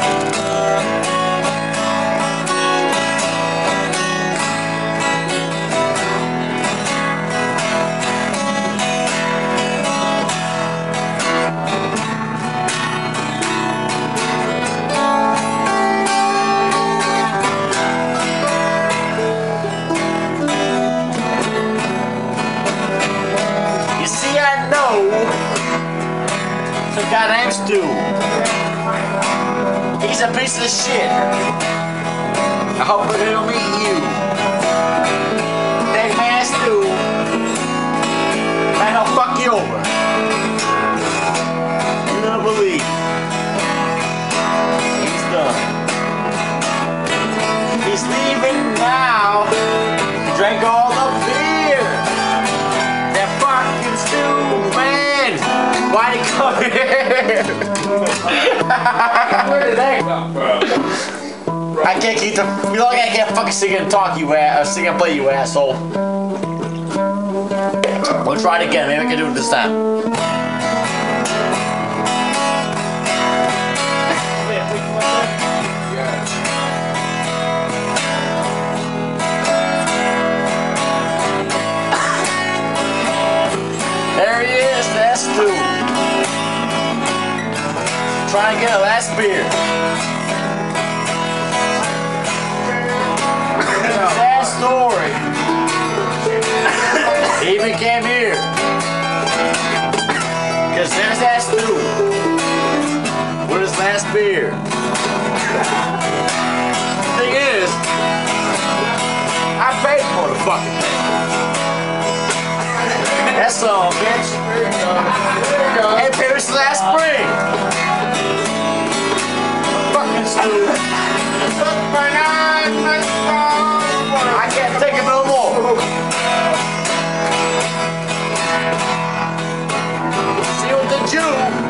The goddamn Stu. He's a piece of shit. I hope it'll meet you. That man Stu, man, he'll fuck you over. You don't believe. He's done. He's leaving now. He drank all the beer. That fucking Stu, man. Why'd he come here? Where did that come from? I can't keep the. You know, I can't fucking sing and talk, you ass. Sing and play, you asshole. We'll try it again. Maybe I can do it this time. There he is. That's Stu. Trying to get a last beer. Sad story. He even came here. Because there's that Stu with his last beer. Thing is, I paid for the fucking thing. That's all, bitch. Hey, Paris last spring. Fucking Stu. I can't take it no more. See what the Jew.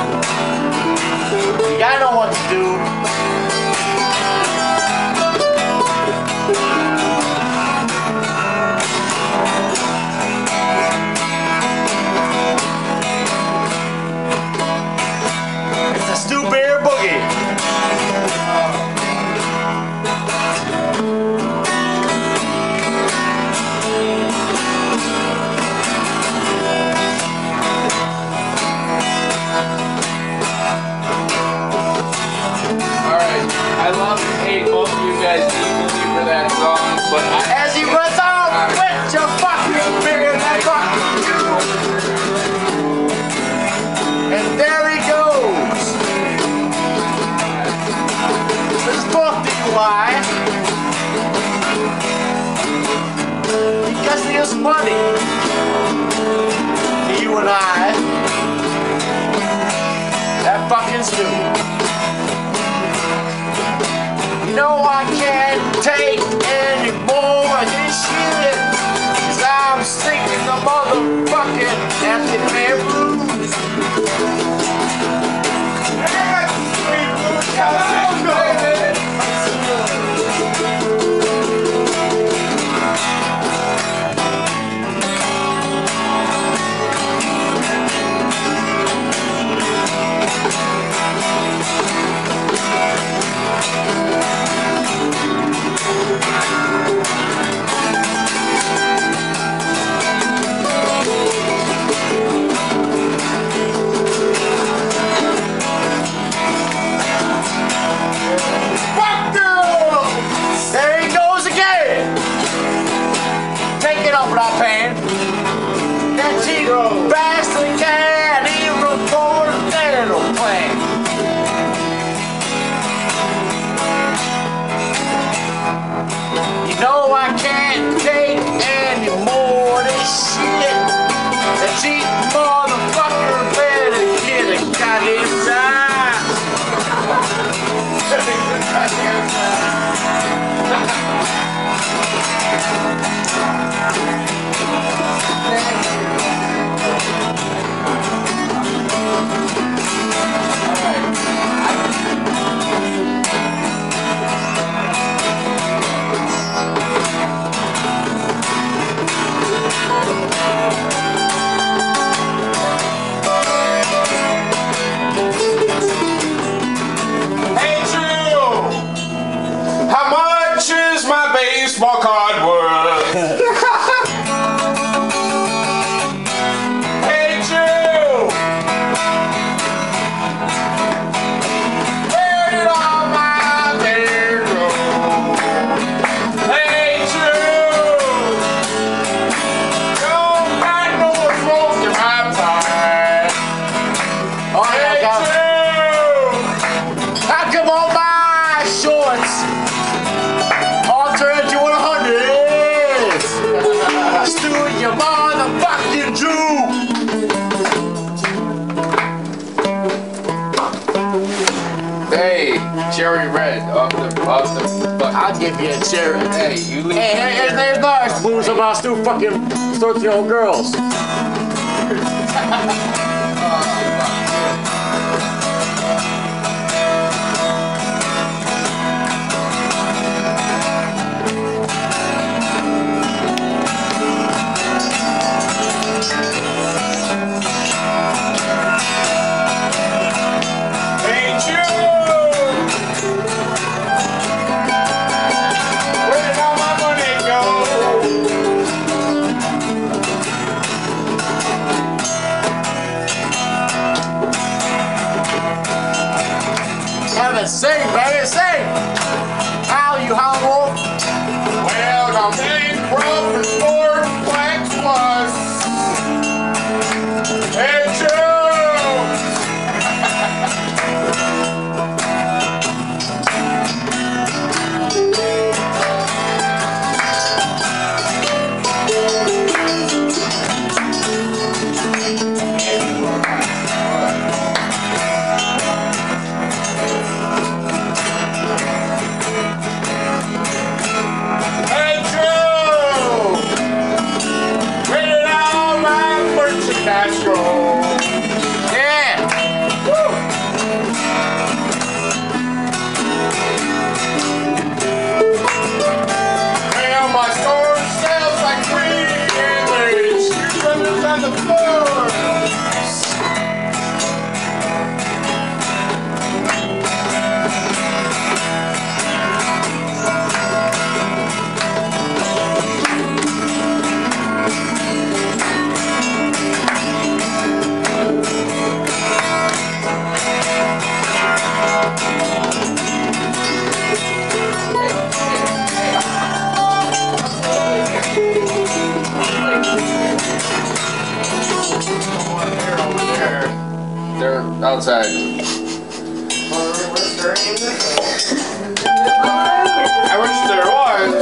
You gotta know what to do. It's a Stu Beer boogie. I love and hate both of you guys equally for that song, but as he runs off, quit your fucking beer in that fucking Jew. And there he goes. This is both DUI. Because he is funny. To you and I. That fucking Stu. You know I can't take any more of this shit, 'cause I'm singing the motherfucking empty man blues. Not paying. That cheap bastard can't even afford a dental plan. You know I can't take any more of this shit. That cheap motherfucker better get a goddamn time. Hey, cherry red off the bucket. I'll give you a cherry. Hey, you leave. Hey, there's nice booze about Stu fucking 13-year-old girls. Sing, baby, sing! How you humble? Well, the main crop for sport flex was. Hey, They're outside. I wish there was.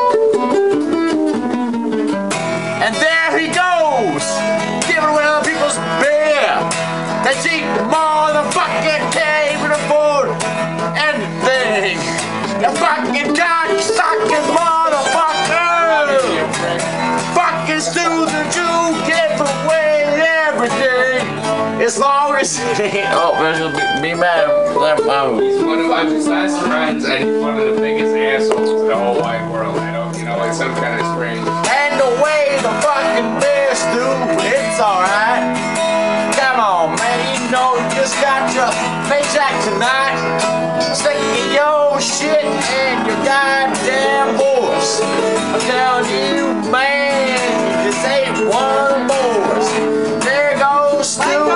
And there he goes! Giving away other people's beer! That cheap motherfucking can't even afford anything! You fucking cock-sucking motherfucker! Fucking Stu the Jew give away everything! As long as oh, she'll be mad at He's one of my best friends, and he's one of the biggest assholes in the whole wide world. I don't, like some kind of strange. And away the fucking beer, Stu, it's alright. Come on, man, you know you just got your paycheck tonight. Stick your shit and your goddamn horse. I'm telling you, man, this ain't one of the boys. There goes Stu.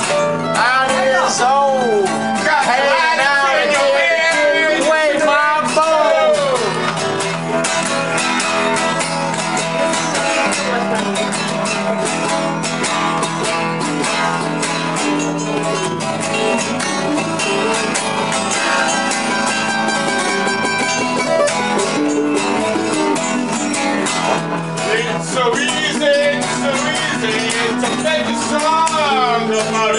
So easy to make a song about a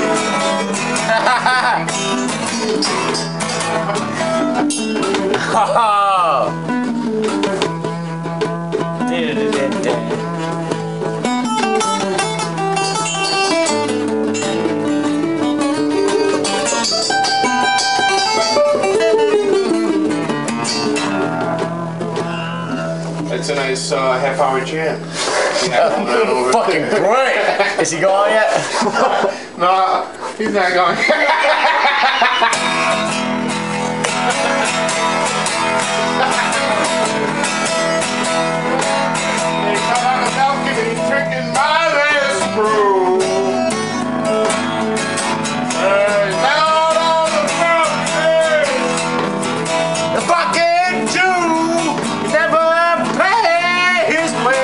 It's a nice half-hour jam. Yeah, fucking great! Is he gone yet? No, he's not going. They come out the balcony drinking my last brew. Down on the balcony. The fucking Jew never pay his way.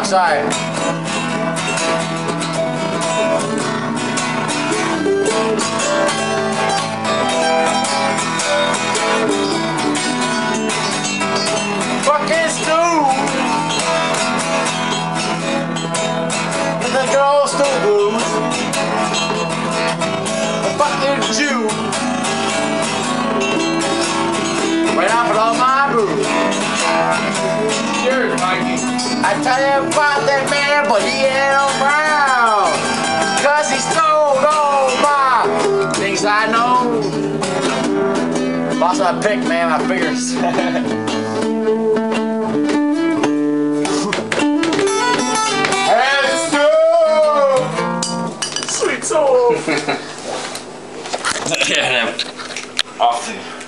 fuck, sorry. Fucking Stu. And the girl Stu blues. The fucking Jew. Went out with all my booze. Cheers, Mikey. I tell you about that man, but he ain't around. Cause he stole all my things I know. Lost my pick, man, my fingers. Let's go! Sweet soul. Yeah, off the